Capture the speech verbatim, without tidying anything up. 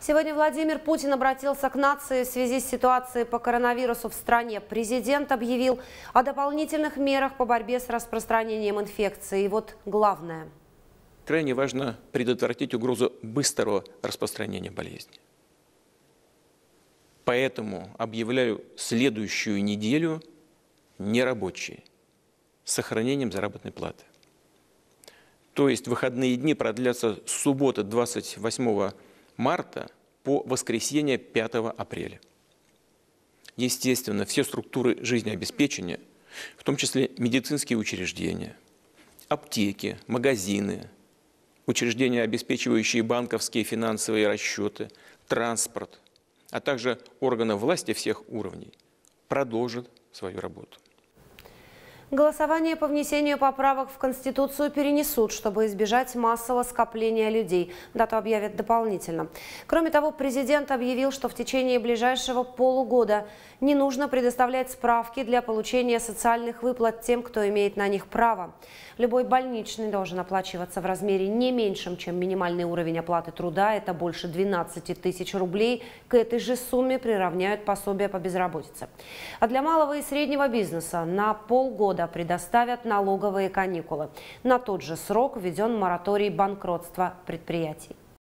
Сегодня Владимир Путин обратился к нации в связи с ситуацией по коронавирусу в стране. Президент объявил о дополнительных мерах по борьбе с распространением инфекции. И вот главное. Крайне важно предотвратить угрозу быстрого распространения болезни. Поэтому объявляю следующую неделю нерабочей с сохранением заработной платы. То есть выходные дни продлятся с субботы двадцать восьмого марта по воскресенье пятого апреля. Естественно, все структуры жизнеобеспечения, в том числе медицинские учреждения, аптеки, магазины, учреждения, обеспечивающие банковские финансовые расчеты, транспорт, а также органы власти всех уровней, продолжат свою работу. Голосование по внесению поправок в Конституцию перенесут, чтобы избежать массового скопления людей. Дату объявят дополнительно. Кроме того, президент объявил, что в течение ближайшего полугода не нужно предоставлять справки для получения социальных выплат тем, кто имеет на них право. Любой больничный должен оплачиваться в размере не меньшем, чем минимальный уровень оплаты труда. Это больше двенадцати тысяч рублей. К этой же сумме приравняют пособие по безработице. А для малого и среднего бизнеса на полгода предоставят налоговые каникулы. На тот же срок введен мораторий банкротства предприятий.